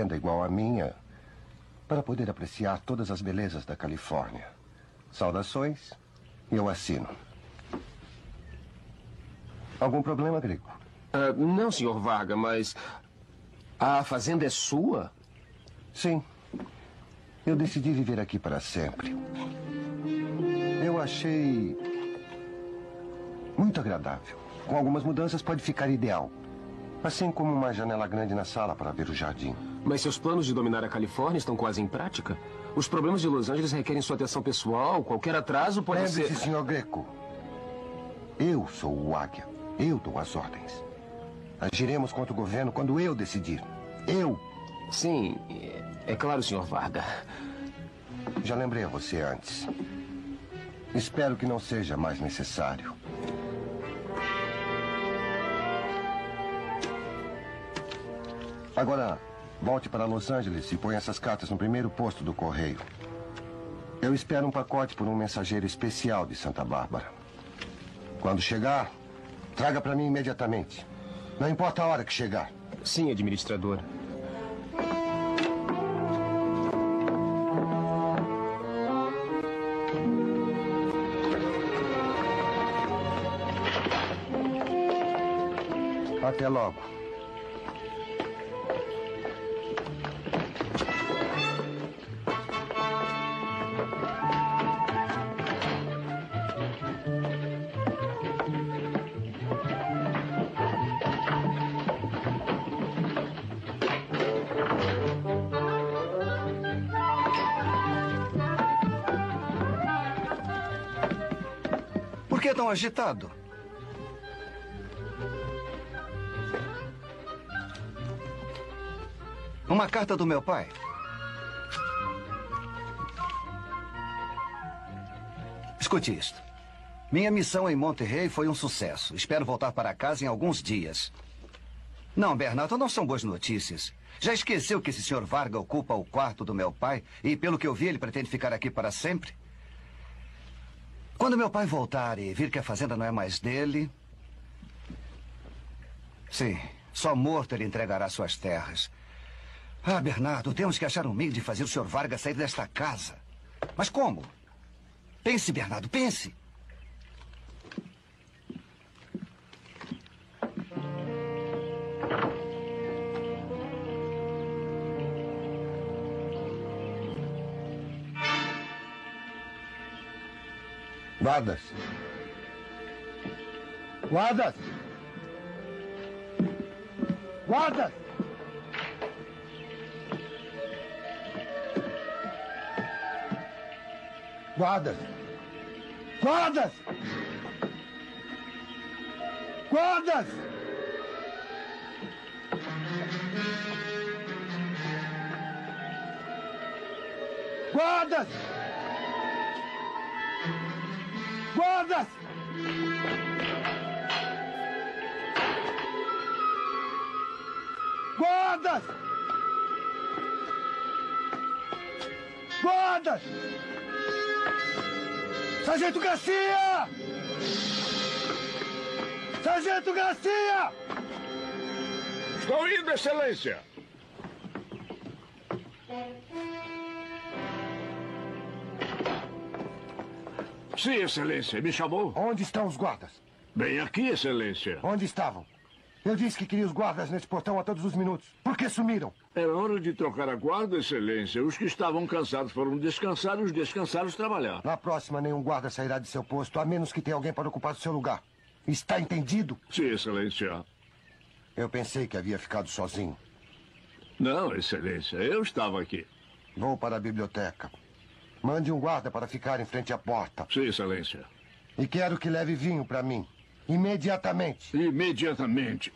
fazenda igual à minha para poder apreciar todas as belezas da Califórnia. Saudações, e eu assino. Algum problema, Greco? Não, Sr. Varga, mas a fazenda é sua? Sim. Eu decidi viver aqui para sempre. Eu achei muito agradável. Com algumas mudanças pode ficar ideal. Assim como uma janela grande na sala para ver o jardim. Mas seus planos de dominar a Califórnia estão quase em prática? Os problemas de Los Angeles requerem sua atenção pessoal. Qualquer atraso pode ser... Lembre-se, Sr. Greco. Eu sou o Águia. Eu dou as ordens. Agiremos contra o governo quando eu decidir. Eu. Sim, é claro, Sr. Varga. Já lembrei a você antes. Espero que não seja mais necessário. Agora, volte para Los Angeles e ponha essas cartas no primeiro posto do correio. Eu espero um pacote por um mensageiro especial de Santa Bárbara. Quando chegar, traga para mim imediatamente. Não importa a hora que chegar. Sim, administrador. Até logo. Por que tão agitado? Uma carta do meu pai. Escute isto. Minha missão em Monterrey foi um sucesso. Espero voltar para casa em alguns dias. Não, Bernardo, não são boas notícias. Já esqueceu que esse Sr. Varga ocupa o quarto do meu pai e, pelo que eu vi, ele pretende ficar aqui para sempre? Quando meu pai voltar e vir que a fazenda não é mais dele... Sim, só morto ele entregará suas terras. Ah, Bernardo, temos que achar um meio de fazer o Sr. Varga sair desta casa. Mas como? Pense, Bernardo, pense. Guardas! Guardas! Guardas! Guardas! Guardas! Guardas! Guardas! Guardas! Guardas! Guardas! Sargento Garcia! Sargento Garcia! Estou indo, Excelência. Sim, Excelência. Me chamou? Onde estão os guardas? Bem aqui, Excelência. Onde estavam? Eu disse que queria os guardas nesse portão a todos os minutos. Por que sumiram? Era hora de trocar a guarda, Excelência. Os que estavam cansados foram descansar e os descansados trabalhar. Na próxima, nenhum guarda sairá de seu posto, a menos que tenha alguém para ocupar o seu lugar. Está entendido? Sim, Excelência. Eu pensei que havia ficado sozinho. Não, Excelência. Eu estava aqui. Vou para a biblioteca. Mande um guarda para ficar em frente à porta. Sim, Excelência. E quero que leve vinho para mim. Imediatamente. Imediatamente.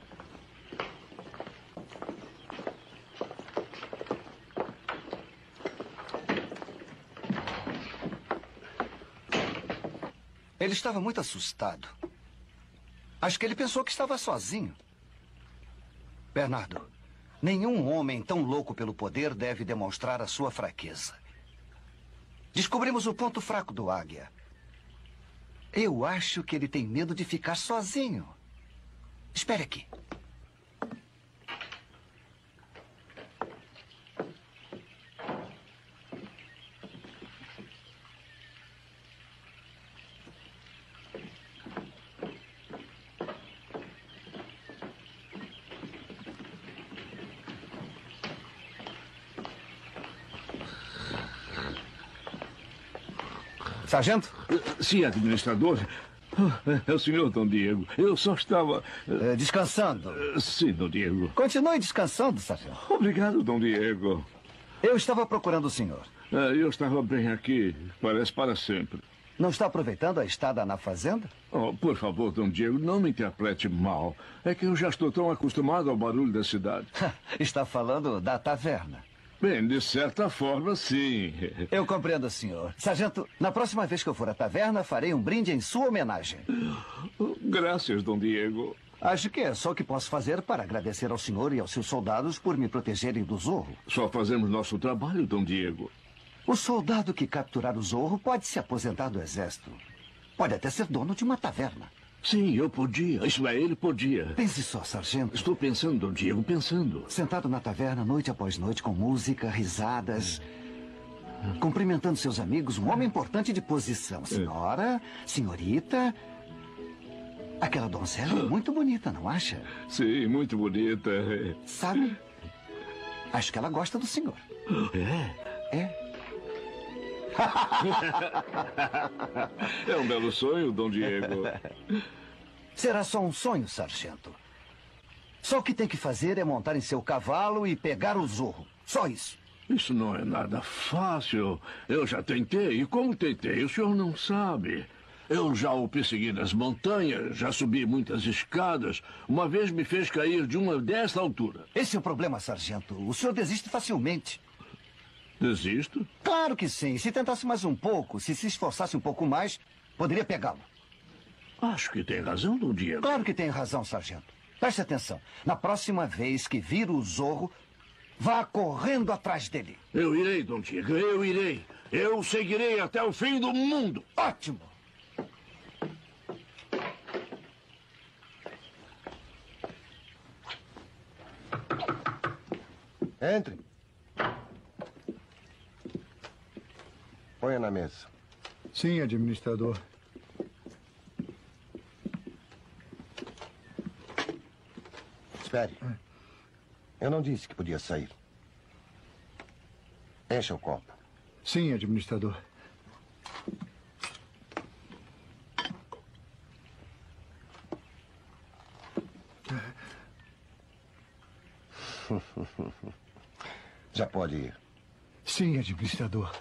Ele estava muito assustado. Acho que ele pensou que estava sozinho. Bernardo, nenhum homem tão louco pelo poder deve demonstrar a sua fraqueza. Descobrimos o ponto fraco do Águia. Eu acho que ele tem medo de ficar sozinho. Espere aqui. Sargento? Sim, administrador. É o senhor, Dom Diego. Eu só estava... Descansando. Sim, Dom Diego. Continue descansando, sargento. Obrigado, Dom Diego. Eu estava procurando o senhor. Eu estava bem aqui. Parece para sempre. Não está aproveitando a estada na fazenda? Oh, por favor, Dom Diego, não me interprete mal. É que eu já estou tão acostumado ao barulho da cidade. Está falando da taverna. Bem, de certa forma, sim. Eu compreendo, senhor. Sargento, na próxima vez que eu for à taverna, farei um brinde em sua homenagem. Graças, Dom Diego. Acho que é só o que posso fazer para agradecer ao senhor e aos seus soldados por me protegerem do Zorro. Só fazemos nosso trabalho, Dom Diego. O soldado que capturar o Zorro pode se aposentar do exército. Pode até ser dono de uma taverna. Sim, eu podia. Isso é, ele podia. Pense só, sargento. Estou pensando, Dom Diego, pensando. Sentado na taverna noite após noite com música, risadas, cumprimentando seus amigos, um homem importante de posição. Senhora, senhorita... Aquela donzela é muito bonita, não acha? Sim, muito bonita. Sabe? Acho que ela gosta do senhor. É? É um belo sonho, Dom Diego. Será só um sonho, sargento. Só o que tem que fazer é montar em seu cavalo e pegar o Zorro. Só isso. Isso não é nada fácil. Eu já tentei, e como tentei, o senhor não sabe. Eu já o persegui nas montanhas, já subi muitas escadas. Uma vez me fez cair de uma dessa altura. Esse é o problema, sargento. O senhor desiste facilmente. Desisto? Claro que sim. Se tentasse mais um pouco, se esforçasse um pouco mais, poderia pegá-lo. Acho que tem razão, Dom Diego. Claro que tem razão, sargento. Preste atenção. Na próxima vez que vir o Zorro, vá correndo atrás dele. Eu irei, Dom Diego, eu irei. Eu seguirei até o fim do mundo. Ótimo! Entre. Ponha na mesa. Sim, administrador. Espere. Eu não disse que podia sair. Encha o copo. Sim, administrador. Já pode ir. Sim, administrador.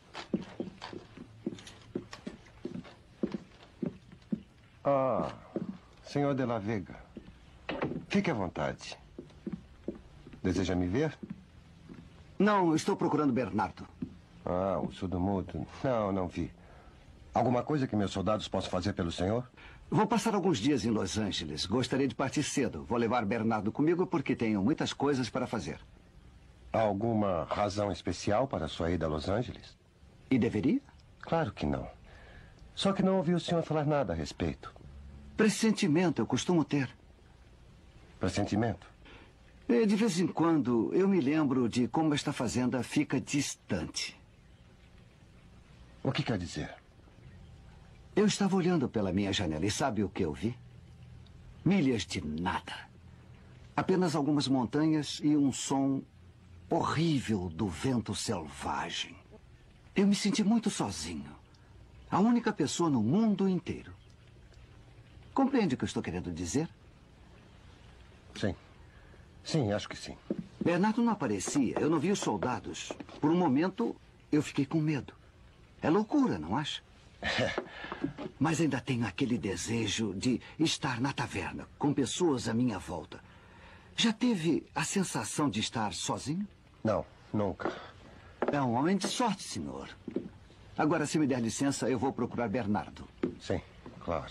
Ah, senhor de la Vega. Fique à vontade. Deseja me ver? Não, estou procurando Bernardo. Ah, o surdo-mudo. Não, não vi. Alguma coisa que meus soldados possam fazer pelo senhor? Vou passar alguns dias em Los Angeles. Gostaria de partir cedo. Vou levar Bernardo comigo porque tenho muitas coisas para fazer. Há alguma razão especial para a sua ida a Los Angeles? E deveria? Claro que não. Só que não ouvi o senhor falar nada a respeito. Pressentimento eu costumo ter. Pressentimento? De vez em quando eu me lembro de como esta fazenda fica distante. O que quer dizer? Eu estava olhando pela minha janela e sabe o que eu vi? Milhas de nada. Apenas algumas montanhas e um som horrível do vento selvagem. Eu me senti muito sozinho. A única pessoa no mundo inteiro. Compreende o que eu estou querendo dizer? Sim. Sim, acho que sim. Bernardo não aparecia. Eu não vi os soldados. Por um momento, eu fiquei com medo. É loucura, não acha? Mas ainda tenho aquele desejo de estar na taverna, com pessoas à minha volta. Já teve a sensação de estar sozinho? Não, nunca. É um homem de sorte, senhor. Agora, se me der licença, eu vou procurar Bernardo. Sim, claro.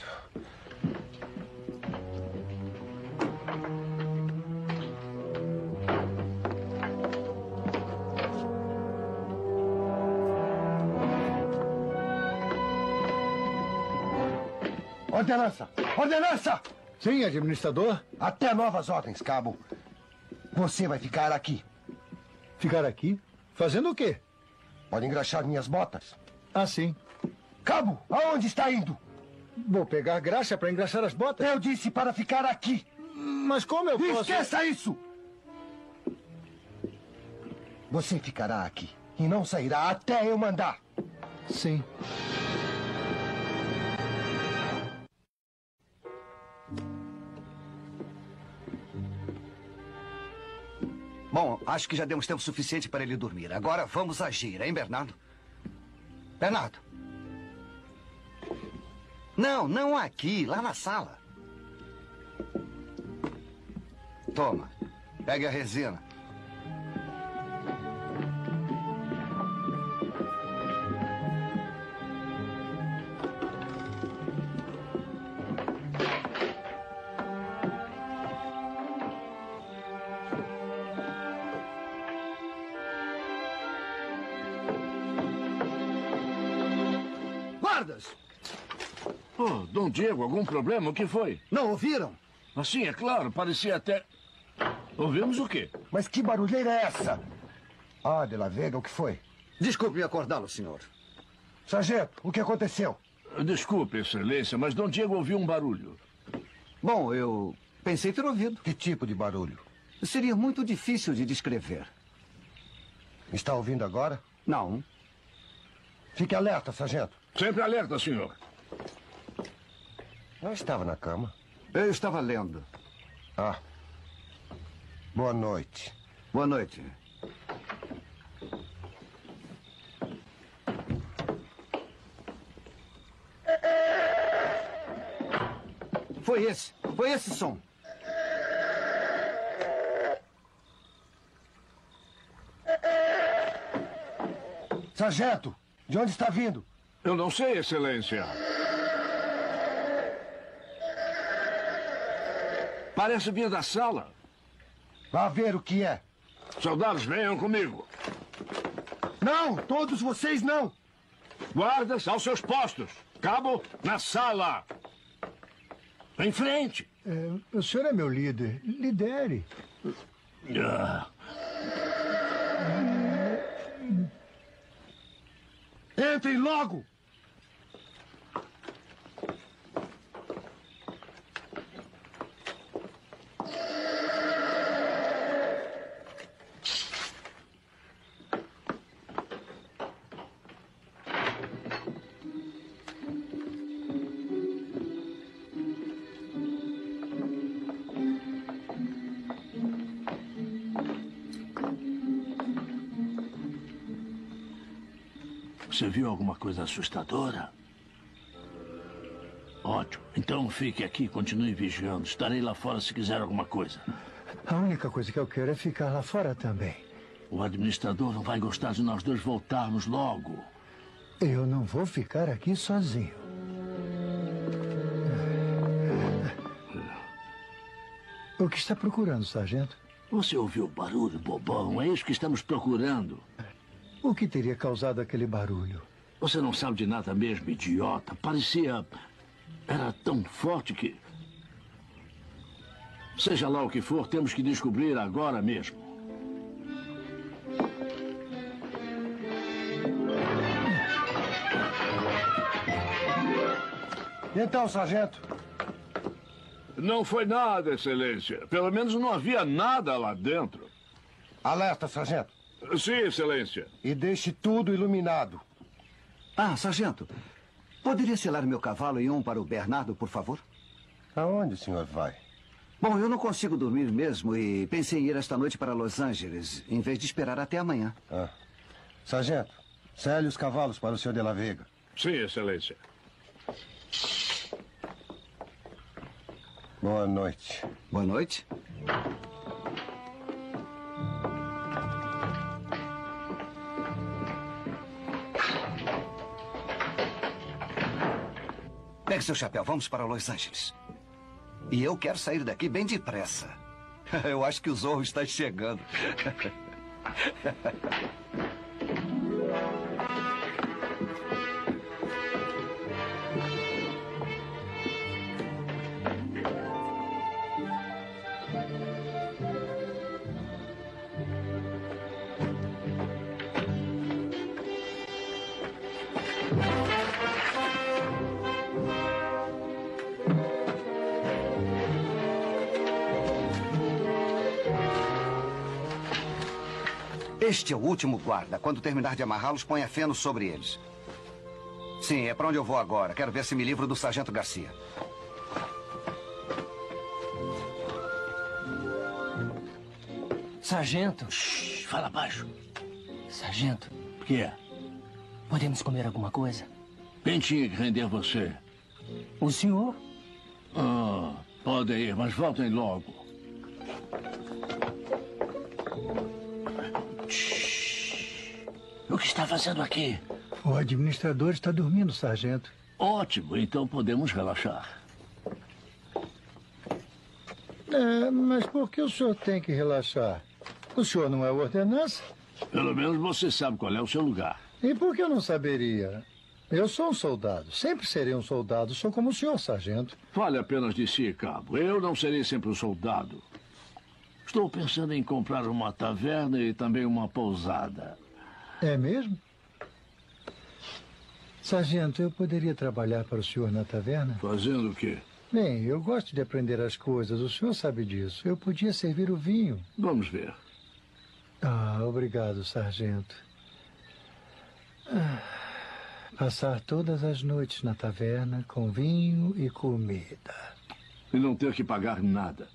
Ordenança! Ordenança! Sim, administrador. Até novas ordens, cabo. Você vai ficar aqui. Ficar aqui? Fazendo o quê? Pode engraxar minhas botas. Ah, sim. Cabo, aonde está indo? Vou pegar graxa para engraxar as botas. Eu disse para ficar aqui. Mas como eu posso... Esqueça isso! Você ficará aqui e não sairá até eu mandar. Sim. Acho que já demos tempo suficiente para ele dormir. Agora vamos agir, hein, Bernardo? Bernardo. Não, não aqui, lá na sala. Toma, pegue a resina. Guardas! Oh, Dom Diego, algum problema? O que foi? Não ouviram? Assim, é claro, parecia até... Ouvimos o quê? Mas que barulheira é essa? Ah, de la Vega, o que foi? Desculpe me acordá-lo, senhor. Sargento, o que aconteceu? Desculpe, excelência, mas Dom Diego ouviu um barulho. Bom, eu pensei ter ouvido. Que tipo de barulho? Seria muito difícil de descrever. Está ouvindo agora? Não. Fique alerta, sargento. Sempre alerta, senhor. Eu estava na cama. Eu estava lendo. Ah. Boa noite. Boa noite. Foi esse som. Sargento, de onde está vindo? Eu não sei, excelência. Parece vir da sala. Vá ver o que é. Soldados, venham comigo. Não, todos vocês não. Guardas, aos seus postos. Cabo, na sala. Em frente. O senhor é meu líder. Lidere. Ah. Entrem logo. Você viu alguma coisa assustadora? Ótimo. Então fique aqui e continue vigiando. Estarei lá fora se quiser alguma coisa. A única coisa que eu quero é ficar lá fora também. O administrador não vai gostar de nós dois voltarmos logo. Eu não vou ficar aqui sozinho. O que está procurando, sargento? Você ouviu o barulho, bobão? É isso que estamos procurando. O que teria causado aquele barulho? Você não sabe de nada mesmo, idiota. Parecia... Era tão forte que... Seja lá o que for, temos que descobrir agora mesmo. Então, sargento? Não foi nada, excelência. Pelo menos não havia nada lá dentro. Alerta, sargento. Sim, excelência. E deixe tudo iluminado. Ah, sargento. Poderia selar meu cavalo e um para o Bernardo, por favor? Aonde o senhor vai? Bom, eu não consigo dormir mesmo e pensei em ir esta noite para Los Angeles, em vez de esperar até amanhã. Ah. Sargento, sele os cavalos para o senhor de la Vega. Sim, excelência. Boa noite. Boa noite. Pegue seu chapéu, vamos para Los Angeles. E eu quero sair daqui bem depressa. Eu acho que o Zorro está chegando. Este é o último guarda. Quando terminar de amarrá-los, ponha feno sobre eles. Sim, é para onde eu vou agora. Quero ver se me livro do Sargento Garcia. Sargento. Shhh. Fala baixo. Sargento, O que é? podemos comer alguma coisa? Quem tinha que render você? O senhor? Ah, podem ir, mas voltem logo. Shhh. O que está fazendo aqui? O administrador está dormindo, sargento. Ótimo, então podemos relaxar. Mas por que o senhor tem que relaxar? O senhor não é o ordenança? Pelo menos você sabe qual é o seu lugar. E por que eu não saberia? Eu sou um soldado. Sempre serei um soldado. Sou como o senhor, sargento. Fale apenas de si, cabo. Eu não serei sempre um soldado. Estou pensando em comprar uma taverna e também uma pousada. É mesmo? Sargento, eu poderia trabalhar para o senhor na taverna? Fazendo o quê? Bem, eu gosto de aprender as coisas. O senhor sabe disso. Eu podia servir o vinho. Vamos ver. Ah, obrigado, sargento. Passar todas as noites na taverna com vinho e comida. E não ter que pagar nada.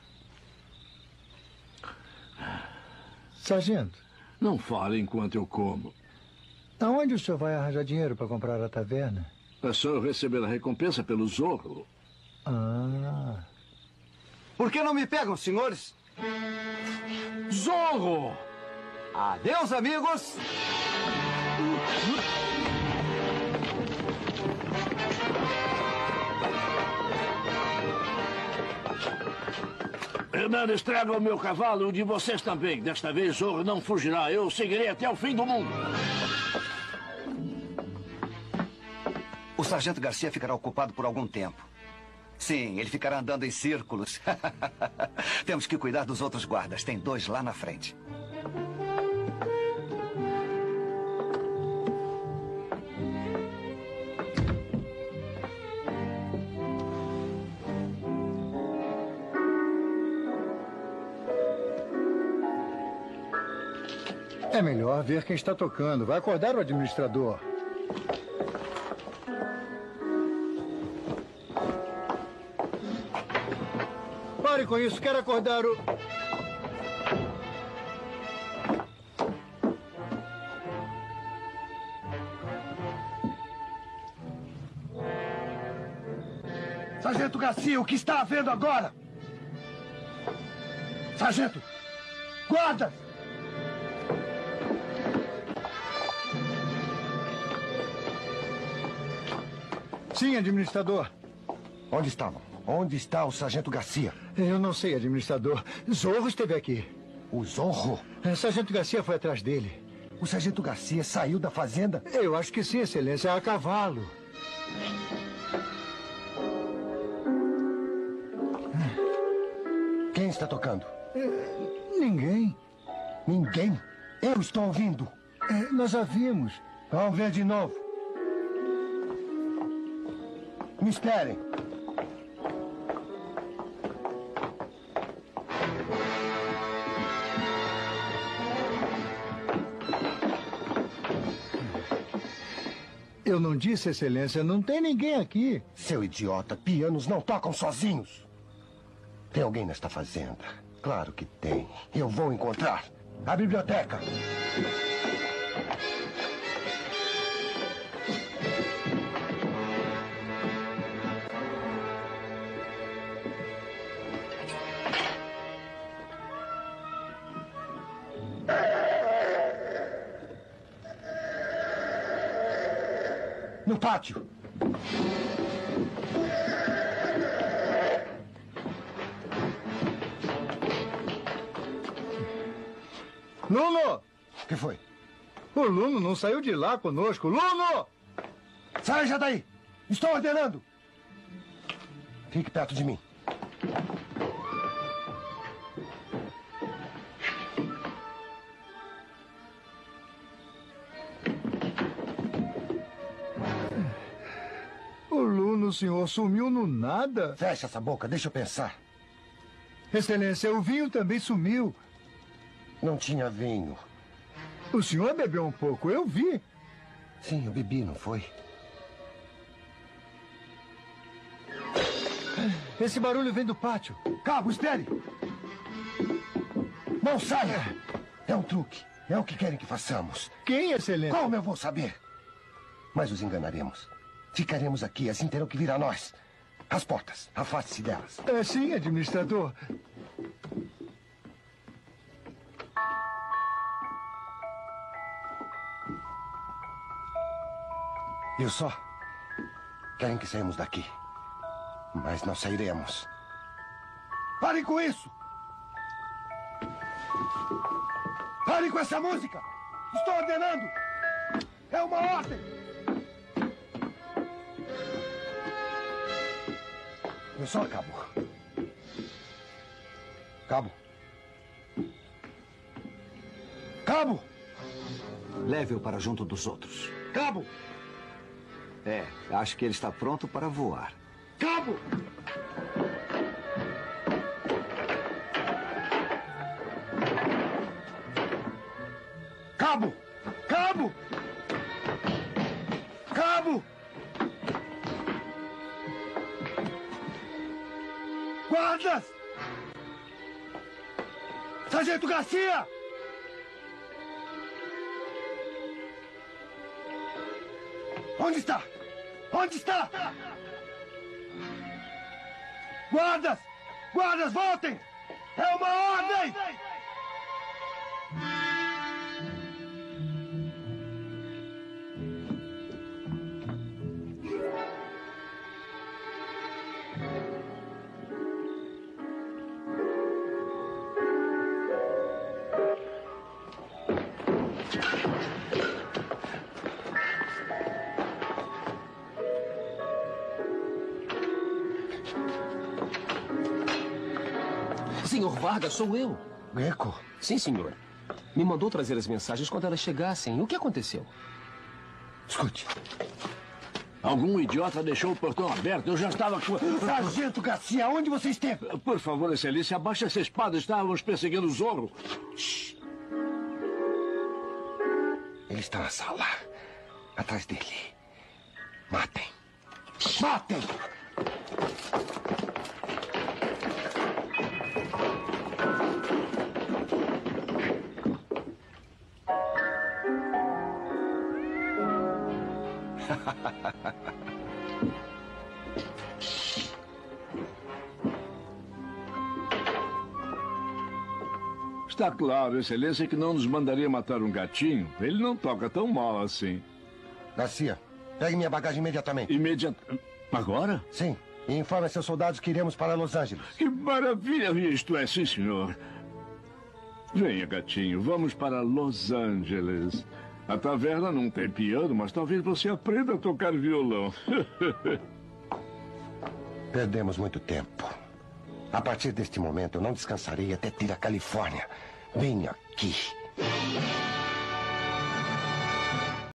Sargento, Não fale enquanto eu como. aonde o senhor vai arranjar dinheiro para comprar a taverna? É só eu receber a recompensa pelo Zorro. Ah, Por que não me pegam, senhores? Zorro! Adeus, amigos! Hernandes, traga o meu cavalo e o de vocês também. Desta vez, Zorro não fugirá. Eu seguirei até o fim do mundo. O sargento Garcia ficará ocupado por algum tempo. Sim, ele ficará andando em círculos. Temos que cuidar dos outros guardas. Tem 2 lá na frente. é melhor ver quem está tocando. Vai acordar o administrador. Pare com isso, quero acordar o... Sargento Garcia, o que está havendo agora? Sargento! Guarda! Sim, administrador. Onde estavam? Onde está o Sargento Garcia? Eu não sei, administrador. Zorro esteve aqui. O Zorro? Sargento Garcia foi atrás dele. O Sargento Garcia saiu da fazenda? Eu acho que sim, excelência. A cavalo. Quem está tocando? Ninguém. Ninguém? Eu estou ouvindo. Nós a vimos. Vamos ver de novo. Me esperem. Eu não disse, excelência, não tem ninguém aqui. Seu idiota, pianos não tocam sozinhos. Tem alguém nesta fazenda? Claro que tem. Eu vou encontrar. A biblioteca. No pátio. Luno! O que foi? O Luno não saiu de lá conosco. Luno! Sai já daí! Estou ordenando! Fique perto de mim. O Luno, senhor, sumiu no nada. Fecha essa boca, deixa eu pensar. Excelência, o vinho também sumiu. Não tinha vinho. O senhor bebeu um pouco, eu vi. Sim, eu bebi, não foi? Esse barulho vem do pátio. Cabo, espere! Não saia! É um truque. É o que querem que façamos. Quem, excelência? Como eu vou saber? Mas os enganaremos. Ficaremos aqui, assim terão que vir a nós. As portas, afaste-se delas. É sim, administrador. Viu só? Querem que saímos daqui. Mas não sairemos. Parem com isso! Parem com essa música! Estou ordenando! É uma ordem! Viu só, Cabo? Cabo? Cabo! Leve-o para junto dos outros. Cabo! É, acho que ele está pronto para voar. Cabo! Cabo! Cabo! Cabo! Guardas! Sargento Garcia! Onde está? Onde está? Guardas! Guardas, voltem! É uma ordem! Senhor Vargas, sou eu. Greco? Sim, senhor. Me mandou trazer as mensagens quando elas chegassem. O que aconteceu? Escute. Algum idiota deixou o portão aberto. Eu já estava com... Sargento Garcia, onde você esteve? Por favor, excelência, abaixe essa espada. Estávamos perseguindo o Zorro. Shhh. Ele está na sala. Atrás dele. Matem. Matem! Está claro, excelência, que não nos mandaria matar um gatinho. Ele não toca tão mal assim. Garcia, pegue minha bagagem imediatamente. Agora? Sim. E informe a seus soldados que iremos para Los Angeles. Que maravilha! Isto é, sim, senhor. Venha, gatinho, vamos para Los Angeles. A taverna não tem piano, mas talvez você aprenda a tocar violão. Perdemos muito tempo. A partir deste momento, eu não descansarei até ter a Califórnia. Venha aqui.